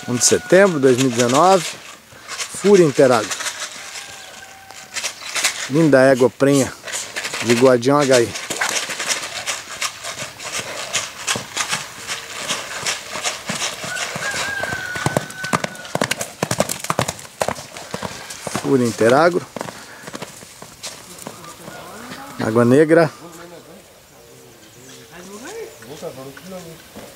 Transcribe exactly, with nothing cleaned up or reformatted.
um de setembro de dois mil e dezenove. Fúria Interágua. Linda égua prenha de Guardião H I. Fúria Interágua. Água negra.